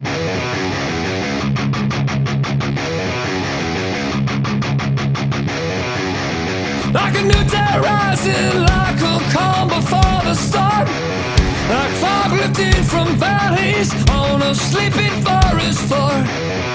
Like a new day rising, like a calm before the storm. Like fog lifted from valleys on a sleeping forest floor.